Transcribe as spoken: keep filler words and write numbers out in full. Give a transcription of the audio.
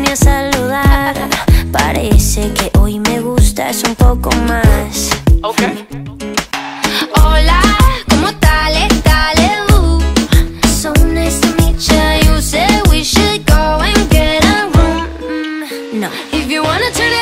vine a saludar. Parece que hoy me gustas un poco más. Okay. Hola, ¿cómo tal? Dale, uh. So nice to meet ya. You said we should go and get a room. Mm, no. If you wanna turn